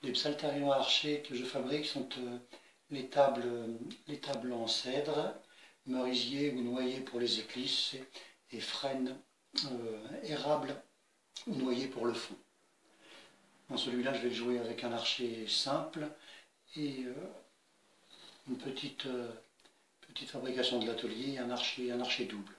Les psaltérions à archer que je fabrique sont les tables en cèdre, merisier ou noyer pour les éclisses et frêne érable ou noyer pour le fond. Dans celui-là, je vais le jouer avec un archer simple et une petite fabrication de l'atelier, un archer double.